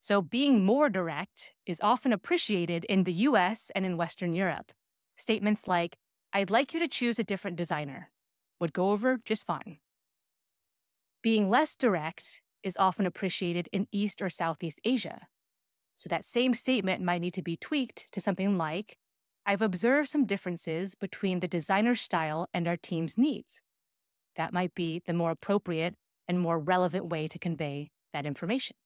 So being more direct is often appreciated in the US and in Western Europe. Statements like, I'd like you to choose a different designer, would go over just fine. Being less direct is often appreciated in East or Southeast Asia. So that same statement might need to be tweaked to something like, I've observed some differences between the designer's style and our team's needs. That might be the more appropriate and more relevant way to convey that information.